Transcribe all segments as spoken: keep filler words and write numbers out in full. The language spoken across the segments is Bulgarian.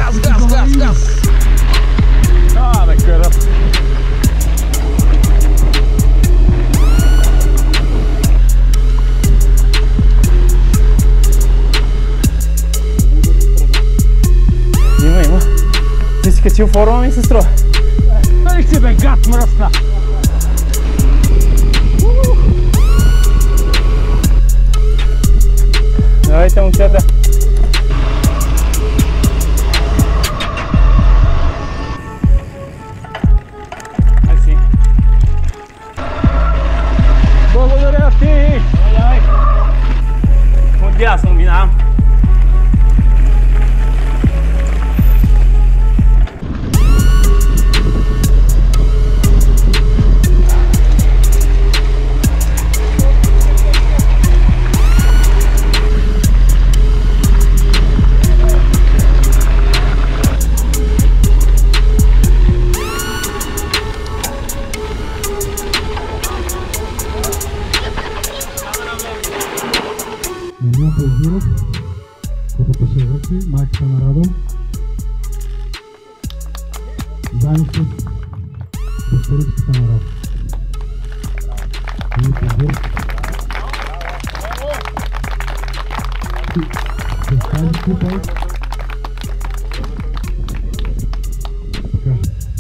газ, газ, газ, газ. А, да кара. Има, има. Ти си качил форма ми, сестро? Нали си бе, гад мръсна. Давайте, момчета. Мерси. Благодаря ти. Давай. Отдясно минавам. Милион Пълзиров, купата се върти, майката на Радо, заедно с дъщеричката на Радо. Милион Пълзиров. С тази купа, така,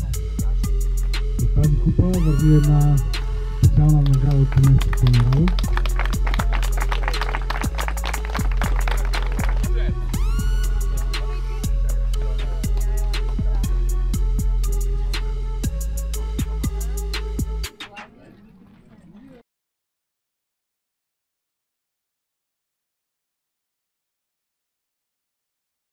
с тази купа върви една специална награда от семейството на Радо.